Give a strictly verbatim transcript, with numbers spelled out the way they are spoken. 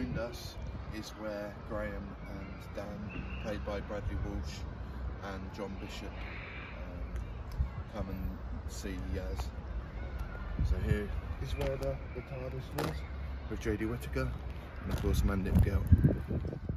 behind us is where Graham and Dan, played by Bradley Walsh and John Bishop, um, come and see Yaz. So here is where the, the TARDIS was, with Jodie Whittaker and of course Mandip Gill.